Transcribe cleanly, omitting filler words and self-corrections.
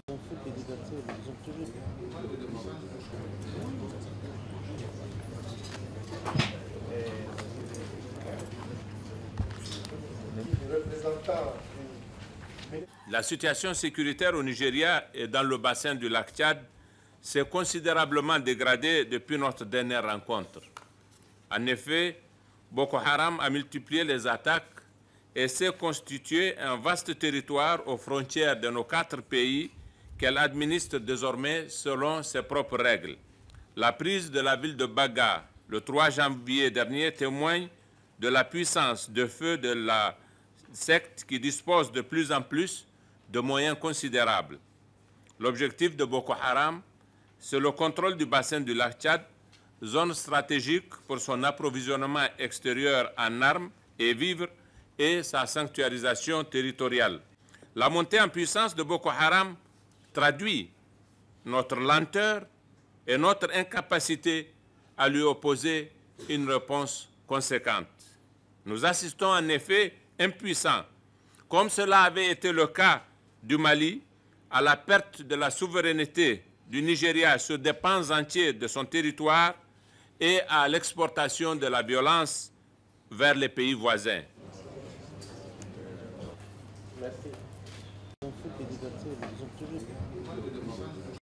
La situation sécuritaire au Nigeria et dans le bassin du lac Tchad s'est considérablement dégradée depuis notre dernière rencontre. En effet, Boko Haram a multiplié les attaques et s'est constitué un vaste territoire aux frontières de nos 4 pays qu'elle administre désormais selon ses propres règles. La prise de la ville de Baga le 3 janvier dernier témoigne de la puissance de feu de la secte qui dispose de plus en plus de moyens considérables. L'objectif de Boko Haram, c'est le contrôle du bassin du lac Tchad, zone stratégique pour son approvisionnement extérieur en armes et vivres et sa sanctuarisation territoriale. La montée en puissance de Boko Haram traduit notre lenteur et notre incapacité à lui opposer une réponse conséquente. Nous assistons en effet impuissants, comme cela avait été le cas du Mali, à la perte de la souveraineté du Nigeria sur des pans entiers de son territoire et à l'exportation de la violence vers les pays voisins. Merci.